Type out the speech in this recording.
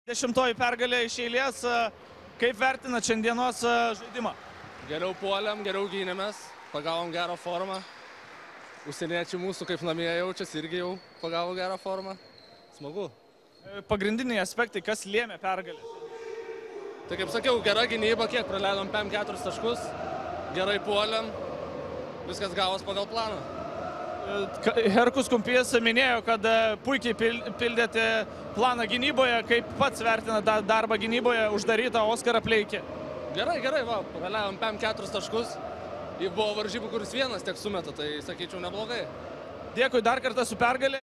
10-oji pergalė iš eilės. Kaip vertinat šiandienos žaidimą? Geriau puolėm, geriau gynėmės, pagavom gerą formą. Užsieniečiai mūsų kaip namie jaučiasi, irgi jau pagavo gerą formą. Smagu. Pagrindiniai aspektai, kas lėmė pergalę? Tai kaip sakiau, gera gynyba, kiek praleidom 4 taškus, gerai puolėm, viskas gavos pagal planą. Herkus Kumpys minėjo, kad puikiai pildėte planą gynyboje, kaip pats vertina darbą gynyboje, uždarytą Oskarą Pleikį. Gerai, va, praleidom 4 taškus, buvo varžybų, kuris vienas tiek sumeta, tai sakyčiau neblogai. Dėkui dar kartą su pergalė.